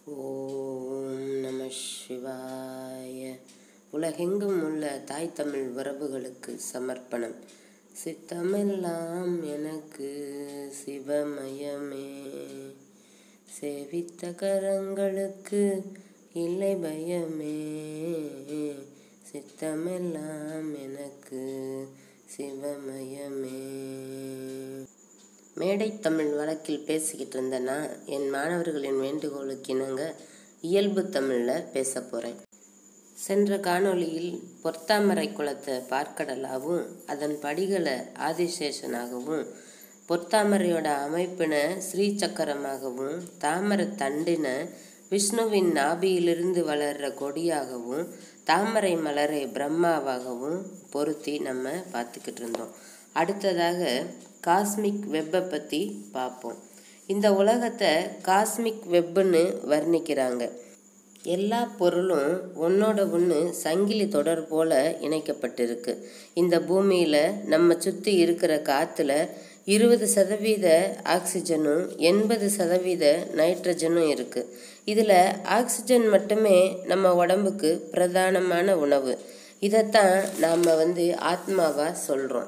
ஓம் நம சிவாய. உலகெங்கும் உள்ள தாய் தமிழ் உறவுகளுக்கு சமர்ப்பணம். சித்தமெல்லாம் எனக்கு சிவமயமே, சேவித்த கரங்களுக்கு இல்லை பயமே, சித்தமெல்லாம் எனக்கு சிவமயமே. மேடை தமிழ் வழக்கில் பேசிக்கிட்டு இருந்தேன்னா என் மாணவர்களின் வேண்டுகோளுக்கு இணங்க இயல்பு தமிழில் பேச போகிறேன். சென்ற காணொளியில் பொற்தாமரை குளத்தை பார்க்கடலாகவும் அதன் படிகளை ஆதிசேஷனாகவும் பொற்தாமரையோட அமைப்பின ஸ்ரீசக்கரமாகவும் தாமரை தண்டின விஷ்ணுவின் நாபியிலிருந்து வளர்கிற கொடியாகவும் தாமரை மலரை பிரம்மாவாகவும் பொருத்தி நம்ம பார்த்துக்கிட்டு இருந்தோம். அடுத்ததாக காஸ்மிக் வெப்பை பற்றி பார்ப்போம். இந்த உலகத்தை காஸ்மிக் வெப்புன்னு வர்ணிக்கிறாங்க. எல்லா பொருளும் ஒன்னோட ஒன்று சங்கிலி தொடர் போல இணைக்கப்பட்டிருக்கு. இந்த பூமியில் நம்ம சுற்றி இருக்கிற காற்றுல 20% ஆக்சிஜனும் 80% நைட்ரஜனும் இருக்குது. இதில் ஆக்சிஜன் மட்டுமே நம்ம உடம்புக்கு பிரதானமான உணவு. இதைத்தான் நாம் ஆத்மாவாக சொல்கிறோம்.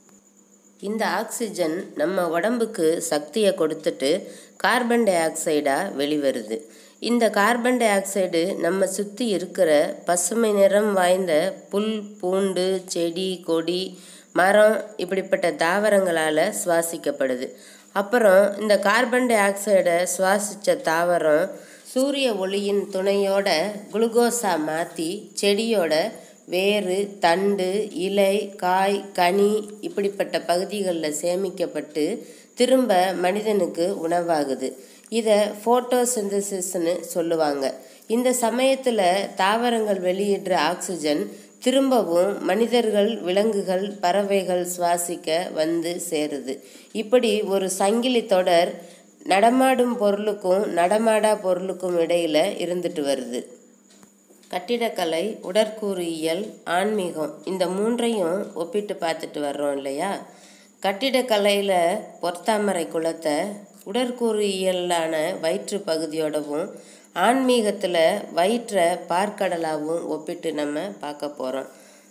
இந்த ஆக்சிஜன் நம்ம உடம்புக்கு சக்தியை கொடுத்துட்டு கார்பன் டை ஆக்சைடாக வெளிவருது. இந்த கார்பன் டை ஆக்சைடு நம்ம சுற்றி இருக்கிற பசுமை நிறம் வாய்ந்த புல், பூண்டு, செடி, கொடி, மரம் இப்படிப்பட்ட தாவரங்களால் சுவாசிக்கப்படுது. அப்புறம் இந்த கார்பன் டை ஆக்சைடை சுவாசித்த தாவரம் சூரிய ஒளியின் துணையோட குளுக்கோஸாக மாற்றி செடியோட வேறு, தண்டு, இலை, காய், கனி இப்படிப்பட்ட பகுதிகளில் சேமிக்கப்பட்டு திரும்ப மனிதனுக்கு உணவாகுது. இதை ஃபோட்டோசிந்தசிஸ்ன்னு சொல்லுவாங்க. இந்த சமயத்தில் தாவரங்கள் வெளியிடுற ஆக்சிஜன் திரும்பவும் மனிதர்கள், விலங்குகள், பறவைகள் சுவாசிக்க வந்து சேருது. இப்படி ஒரு சங்கிலி தொடர் நடமாடும் பொருளுக்கும் நடமாடா பொருளுக்கும் இடையில் இருந்துட்டு வருது. கட்டிடக்கலை, உடற்கூறியியல், ஆன்மீகம் இந்த மூன்றையும் ஒப்பிட்டு பார்த்துட்டு வர்றோம் இல்லையா? கட்டிடக்கலையில் பொற்தாமரை குளத்தை உடற்கூறியியலான வயிற்று பகுதியோடவும் ஆன்மீகத்தில் வயிற்றை பார்க்கடலாகவும் ஒப்பிட்டு நம்ம பார்க்க போகிறோம்.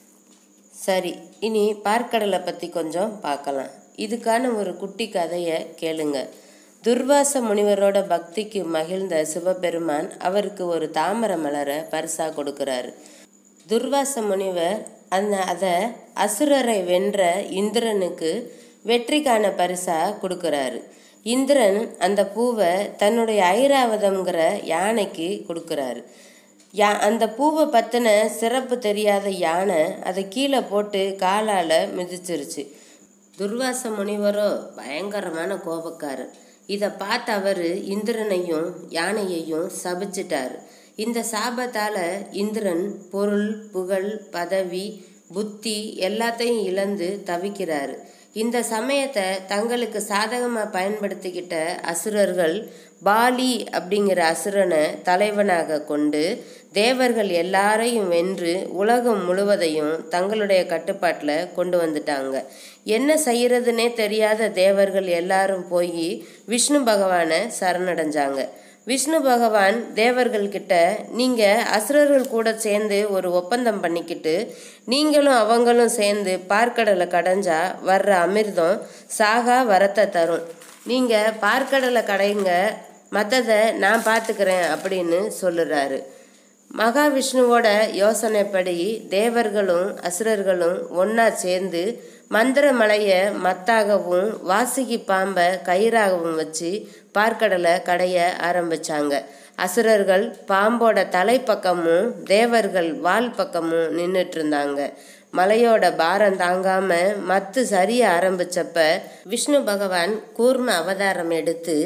சரி, இனி பார்க்கடலை பற்றி கொஞ்சம் பார்க்கலாம். இதுக்கான ஒரு குட்டி கதையை கேளுங்க. துர்வாச முனிவரோட பக்திக்கு மகிழ்ந்த சிவபெருமான் அவருக்கு ஒரு தாமரை மலரை பரிசா கொடுக்கிறாரு. துர்வாச முனிவர் அதை அசுரரை வென்ற இந்திரனுக்கு வெற்றிக்கான பரிசா கொடுக்கிறாரு. இந்திரன் அந்த பூவை தன்னுடைய ஐராவதம்ங்கிற யானைக்கு கொடுக்கிறாரு. அந்த பூவை பற்றின சிறப்பு தெரியாத யானை அதை கீழே போட்டு காலால் மிதிச்சிருச்சு. துர்வாச முனிவரோ பயங்கரமான கோபக்காரர். இதை பார்த்து அவர் இந்திரனையும் யானையையும் சபிச்சிட்டார். இந்த சாபத்தால் இந்திரன் பொருள், புகழ், பதவி, புத்தி எல்லாத்தையும் இழந்து தவிக்கிறார். இந்த சமயத்தை தங்களுக்கு சாதகமாக பயன்படுத்திக்கிட்ட அசுரர்கள் பாலி அப்படிங்கிற அசுரனை தலைவனாக கொண்டு தேவர்கள் எல்லாரையும் வென்று உலகம் முழுவதையும் தங்களுடைய கட்டுப்பாட்டில் கொண்டு வந்துட்டாங்க. என்ன செய்யறதுன்னே தெரியாத தேவர்கள் எல்லாரும் போய் விஷ்ணு பகவானை சரணடைஞ்சாங்க. விஷ்ணு பகவான் தேவர்கள்கிட்ட, நீங்கள் அசுரர்கள் கூட சேர்ந்து ஒரு ஒப்பந்தம் பண்ணிக்கிட்டு நீங்களும் அவங்களும் சேர்ந்து பார்க்கடலை கடைஞ்சா வர்ற அமிர்தம் சாகா வரத்தை தரும். நீங்கள் பார்க்கடலை கடைங்க, மற்றதை நான் பார்த்துக்கிறேன் அப்படின்னு சொல்லுறாரு. மகாவிஷ்ணுவோட யோசனைப்படி தேவர்களும் அசுரர்களும் ஒன்றா சேர்ந்து மந்திர மலையை மத்தாகவும் வாசுகி பாம்பை கயிறாகவும் வச்சு பார்க்கடலை கடைய ஆரம்பிச்சாங்க. அசுரர்கள் பாம்போட தலைப்பக்கமும் தேவர்கள் வால் பக்கமும் நின்றுட்டு இருந்தாங்க. மலையோட பாரம் தாங்காம மத்து சரிய ஆரம்பிச்சப்ப விஷ்ணு பகவான் கூர்ம அவதாரம் எடுத்து,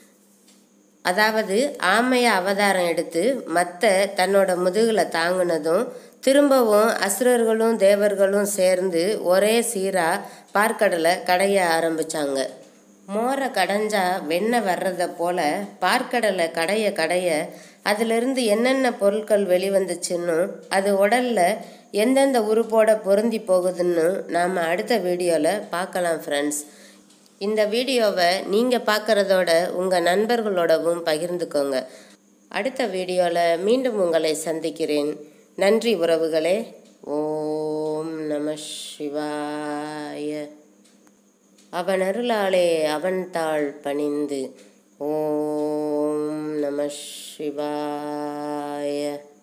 அதாவது ஆமைய அவதாரம் எடுத்து மத்தை தன்னோட முதுகில் தாங்கினதும் திரும்பவும் அசுரர்களும் தேவர்களும் சேர்ந்து ஒரே சீராக பார்க்கடலை கடைய ஆரம்பித்தாங்க. மோரை கடைஞ்சா வெண்ணெய் வர்றதை போல பார்க்கடலை கடைய கடைய அதிலிருந்து என்னென்ன பொருட்கள் வெளிவந்துச்சுன்னு அது உடலில் எந்தெந்த உறுப்போட பொருந்தி போகுதுன்னு நாம் அடுத்த வீடியோவில் பார்க்கலாம் ஃப்ரெண்ட்ஸ். இந்த வீடியோவை நீங்கள் பார்க்குறதோட உங்கள் நண்பர்களோடவும் பகிர்ந்துக்கோங்க. அடுத்த வீடியோவில் மீண்டும் உங்களை சந்திக்கிறேன். நன்றி உறவுகளே. ஓம் நம சிவாய. அவன் அருளாலே அவன் தாள் பணிந்து. ஓம் நம சிவாய.